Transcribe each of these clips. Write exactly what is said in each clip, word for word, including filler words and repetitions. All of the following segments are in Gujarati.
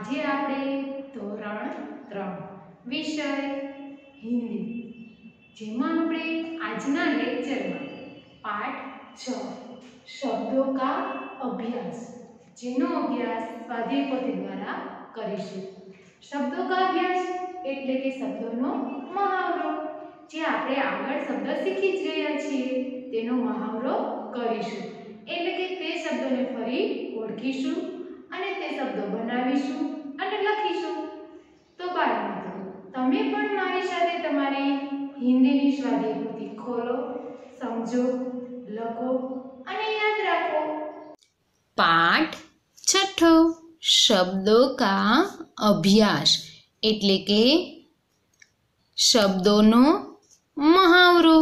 આજે આપણે ધોરણ ત્રણ વિષય હિન્દી જેમાં આપણે આજના લેક્ચરમાં પાઠ છ શબ્દો કા અભ્યાસ જેનો અભ્યાસ સ્વાધ્યાય પોથી દ્વારા કરીશું। શબ્દો કા અભ્યાસ એટલે કે શબ્દોનો મહાવરો, જે આપણે આગળ શબ્દ શીખી જ રહ્યા છીએ તેનો મહાવરો કરીશું, એટલે કે તે શબ્દોને ફરી ઓળખીશું અને તે શબ્દો બનાવીશું અને લખીશું। તો બાળ મિત્રો, તમે પણ મારી સાથે તમારી હિન્દીની સ્વાધ્યાય પોથી ખોલો, સમજો, લખો અને યાદ રાખો। पाठ छठो शब्दों का अभ्यास એટલે કે શબ્દોનો મહાવરો।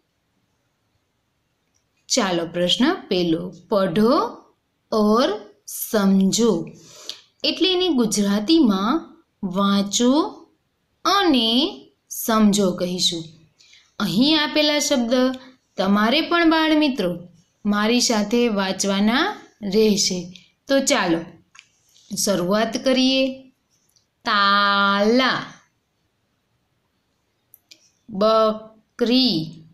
ચાલો પ્રશ્ન પહેલો, પઢો और સમજો એટલે એની ગુજરાતીમાં વાંચો અને સમજો કહીશું। અહીં આપેલા શબ્દ તમારે પણ બાળ મિત્રો મારી સાથે વાંચવાના રહેશે। તો ચાલો શરૂઆત કરીએ। તાલા, બકરી,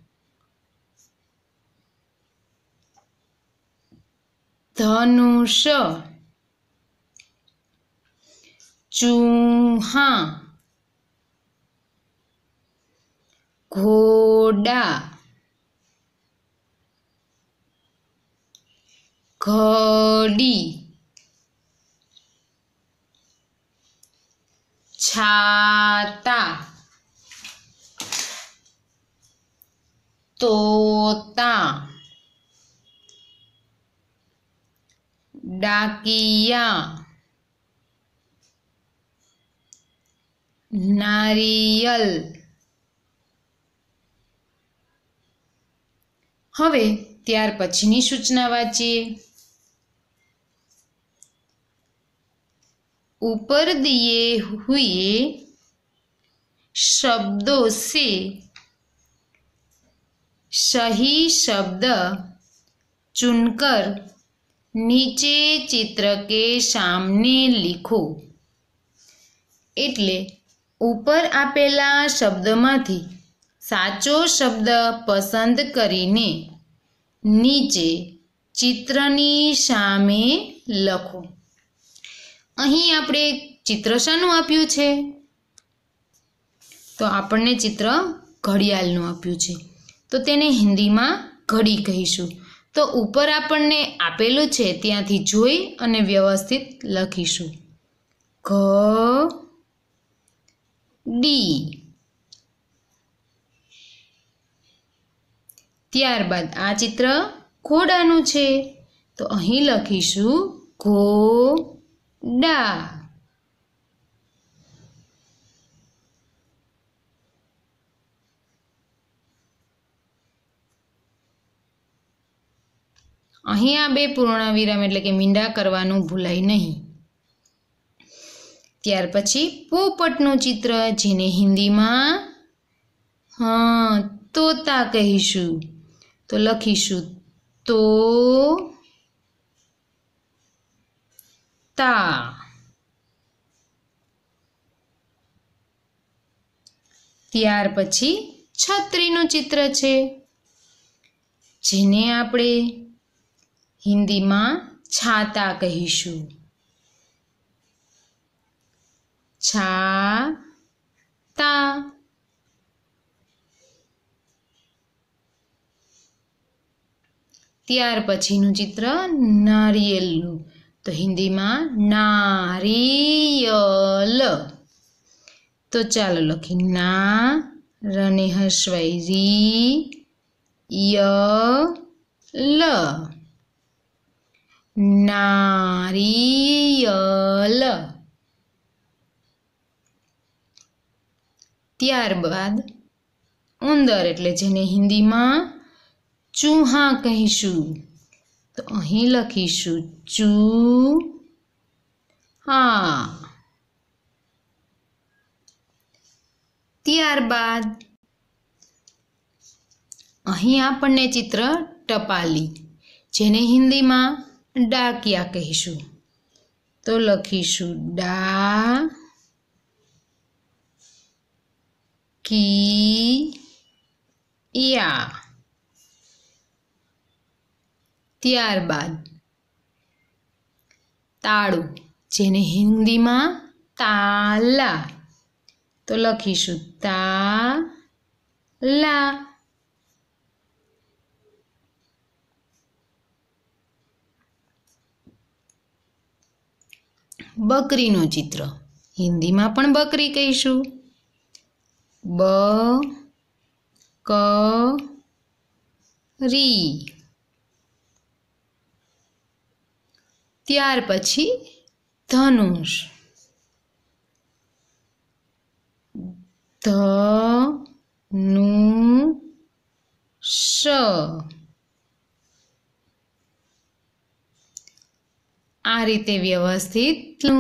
ધનુષ, ચૂહા, ઘોડા, ઘડી, छाता, तोता, डाकिया, नारियल। હવે ત્યાર પછીની સૂચના વાંચીએ। ऊपर दिए हुए शब्दों से सही शब्द चुनकर नीचे चित्र के सामने लिखो। એટલે ઉપર આપેલા શબ્દમાંથી સાચો શબ્દ પસંદ કરીને નીચે ચિત્રની સામે લખો। અહીં આપણે ચિત્ર શાનું આપ્યું છે? તો આપણને ચિત્ર ઘડિયાળનું આપ્યું છે, તો તેને હિન્દીમાં ઘડી કહીશું। તો ઉપર આપણને આપેલું છે ત્યાંથી જોઈ અને વ્યવસ્થિત લખીશું। ઘ ડી। ત્યારબાદ આ ચિત્ર ઘોડાનું છે, તો અહીં લખીશું ઘોડા। અહીં આ બે પૂર્ણ વિરામ એટલે કે મીંડા કરવાનું ભૂલાય નહીં। ત્યાર પછી પોપટનું ચિત્ર, જેને હિન્દીમાં હા તોતા કહીશું, તો લખીશું તો તા। ત્યાર પછી છત્રીનું ચિત્ર છે, જેને આપણે હિન્દીમાં છાતા કહીશું, છાતા। ત્યાર પછીનું ચિત્ર નારિયેળનું, તો હિન્દીમાં નારિયેળ। તો ચાલો લખી ના રને હસવાઈ રી ય લ, નારિયેળ। ત્યારબાદ ઉંદર એટલે જેને હિન્દીમાં ચૂહા કહીશું, તો અહીં લખીશું ચૂહા। ત્યારબાદ અહીં આપણને ચિત્ર ટપાલી, જેને હિન્દીમાં ડાકિયા કહીશું, તો લખીશું ડા કી યા. ત્યારબાદ તાળું, જેને હિન્દીમાં તાલા, તો લખીશું તાલા. બકરીનું ચિત્ર, હિન્દીમાં પણ બકરી કહીશું. બ ક રી. ત્યાર પછી ધનુષ, ધનુષ. આ રીતે વ્યવસ્થિત.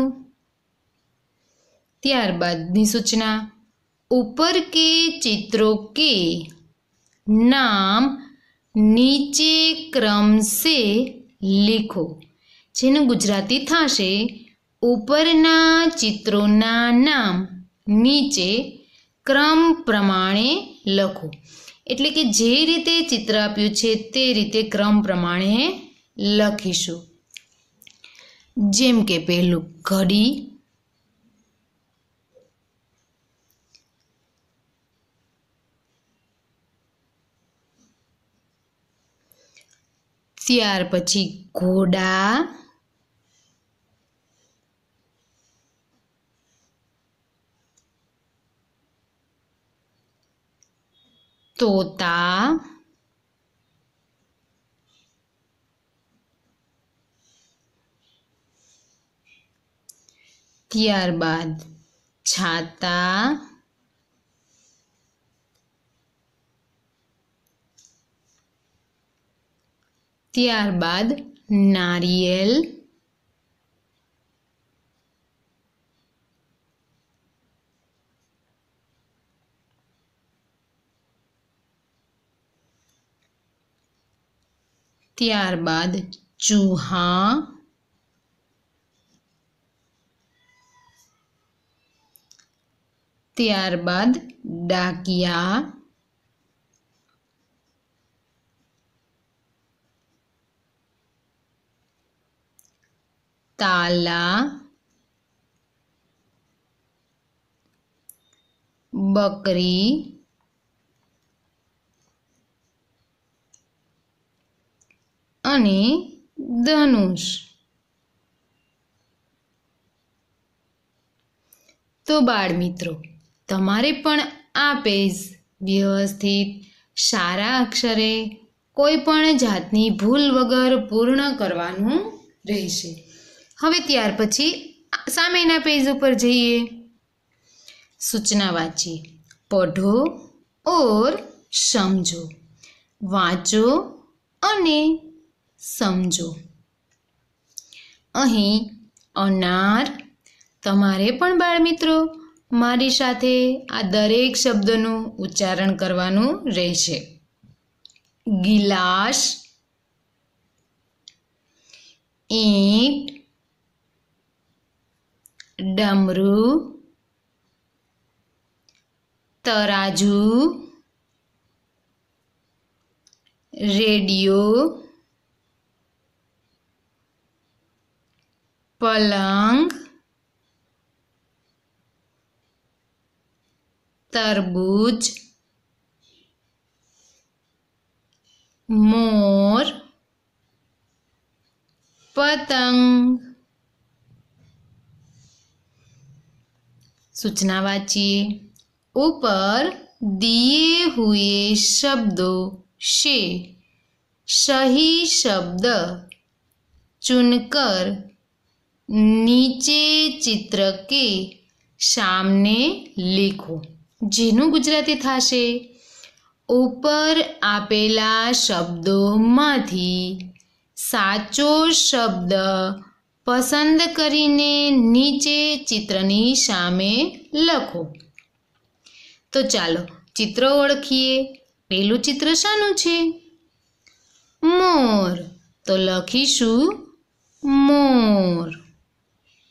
ત્યારબાદની સૂચના, ऊपर के चित्रों के नाम नीचे क्रम से लिखो. જેનું ગુજરાતી થશે ઉપરના ચિત્રોના નામ નીચે ક્રમ પ્રમાણે લખો. એટલે કે જે રીતે ચિત્ર આપ્યું છે તે રીતે ક્રમ પ્રમાણે લખીશું. જેમ કે પહેલું ઘડી, ત્યાર પછી ઘોડા, તોતા, ત્યારબાદ છાતા, ત્યારબાદ નારિયેલ, ત્યારબાદ ચૂહા, ત્યારબાદ ડાકિયા, તાલા, બકરી, અને ધનુષ. તો બાળ મિત્રો, તમારે પણ આ પેજ વ્યવસ્થિત સારા અક્ષરે કોઈ પણ જાતની ભૂલ વગર પૂર્ણ કરવાનું રહેશે. હવે ત્યાર પછી સામેના પેજ ઉપર જઈએ. સૂચના વાંચીએ. પઢો ઓર સમજો. વાંચો અને સમજો. અહીં અનાર, તમારે પણ બાળમિત્રો મારી સાથે આ દરેક શબ્દનું ઉચ્ચારણ કરવાનું રહેશે. ગિલાસ, ઈંટ, ડમરું, તરાજુ, રેડિયો, પલંગ, તરબૂચ, મોર, पतंग. सूचना वाचिए. ऊपर दिए हुए शब्दों से सही शब्द चुनकर नीचे चित्र के सामने लिखो. जेनु गुजराती थाशे ऊपर आपेला शब्दोमांथी साचो शब्द पसंद करीने नीचे चित्रनी सामे लखो. तो चालो चित्र ओळखीए. पेलुं चित्र शानुं छे? मोर. तो लखीशुं मोर.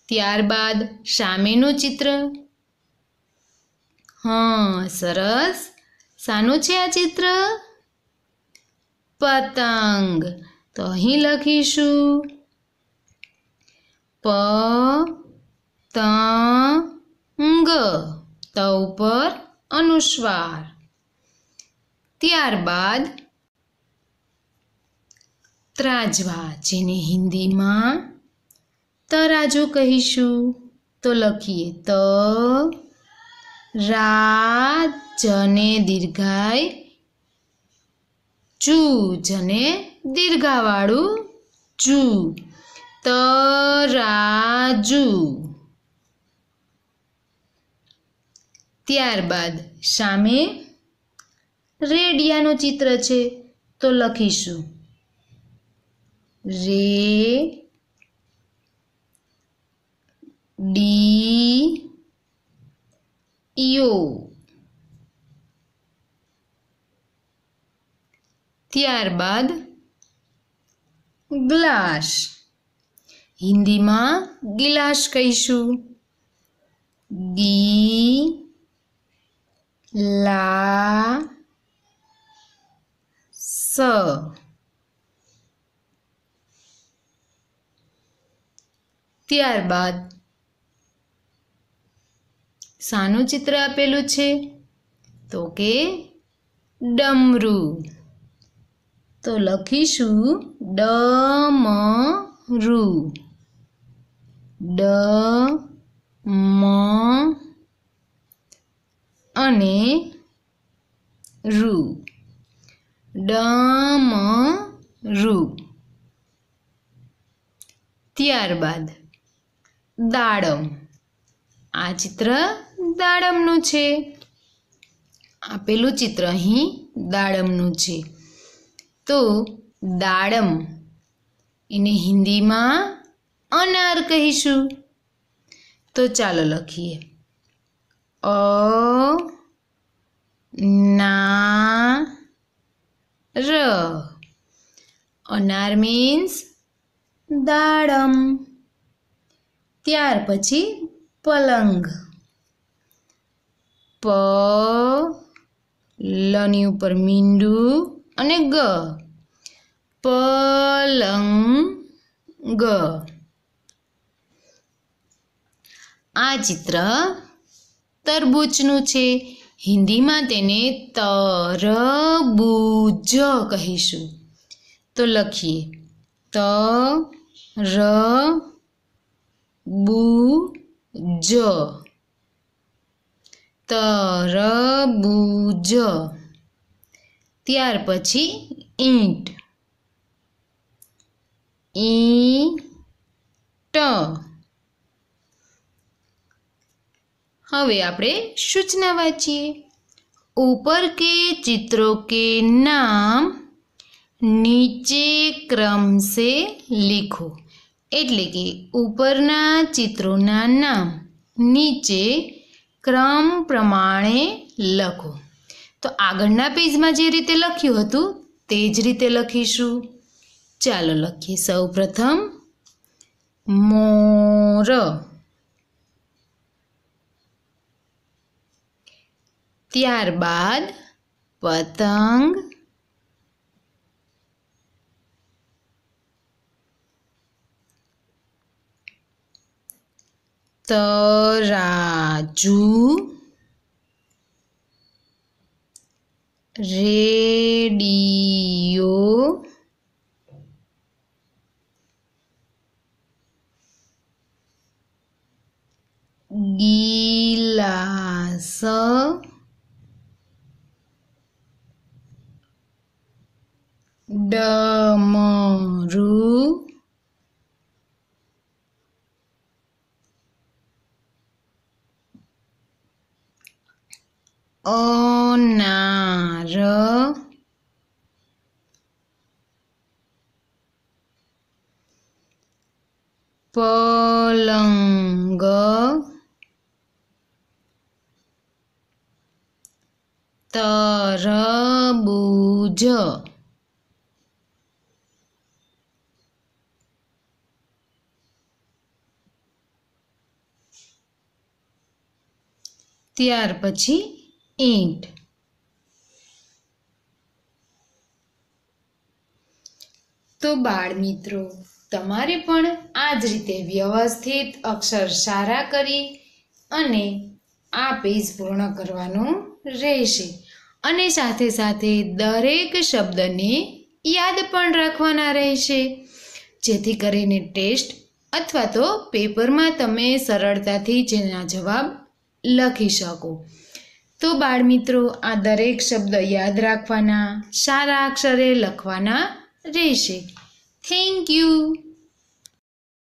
ત્યારબાદ સામેનું ચિત્ર. હા, સરસ. શાનું છે આ ચિત્ર? પતંગ. તો અહીં લખીશું પ ત ંગ. ત ઉપર અનુસ્વાર. ત્યારબાદ ત્રાજવા, જેને હિન્દીમાં તરાજુ કહીશું. તો લખીએ ત રા જને દીર્ઘાય જુ, જને દીર્ઘાવાળું જુ. તરાજુ. ત્યારબાદ સામે રેડિયાનું ચિત્ર છે. તો લખીશું રે ડી યો. ત્યારબાદ ગ્લાસ, હિન્દીમાં ગિલાસ કહીશું. ગી લા સ. ત્યારબાદ શાનું ચિત્ર આપેલું છે? તો કે ડમરું. તો લખીશું ડમરું. ડ મ અને રૂ. ડમરું. ત્યારબાદ દાડમ. આ ચિત્ર દાડમનું છે. આપેલું ચિત્ર અહીં દાડમનું છે. તો દાડમ એને હિન્દીમાં અનાર કહીશું. તો ચાલો લખીએ અ ના ર. અનાર મીન્સ દાડમ. ત્યાર પછી પલંગ. પ લની ઉપર મીંડું અને ગ. પલંગ. આ ચિત્ર તરબૂચનું છે. હિન્દીમાં તેને તરબૂજ કહીશું. તો લખીએ ત ર બુ જ. તરબૂજ. ત્યાર પછી ઈંટ. ઈંટ. હવે આપણે સૂચના વાંચીએ. ऊपर के चित्रों के नाम નીચે ક્રમ સે લીખો. એટલે કે ઉપરના ચિત્રોના નામ નીચે ક્રમ પ્રમાણે લખો. તો આગળના પેજમાં જે રીતે લખ્યું હતું તે જ રીતે લખીશું. ચાલો લખીએ. સૌ પ્રથમ મોર. ત્યારબાદ પતંગ. તરાજુ. રેડિયો. ગિલાસ. ડમરું. અનાર. પલંગ. તરબૂજ. ત્યાર પછી ઈંટ. તો બાળ મિત્રો, તમારે પણ આ જ રીતે વ્યવસ્થિત અક્ષર સારા કરી અને આ પેજ પૂર્ણ કરવાનું રહેશે અને સાથે સાથે દરેક શબ્દને યાદ પણ રાખવાના રહેશે, જેથી કરીને ટેસ્ટ અથવા તો પેપરમાં તમે સરળતાથી જેના જવાબ લખી શકો. તો બાળમિત્રો, આ દરેક શબ્દ યાદ રાખવાના, સારા અક્ષરે લખવાના રહેશે. Thank you.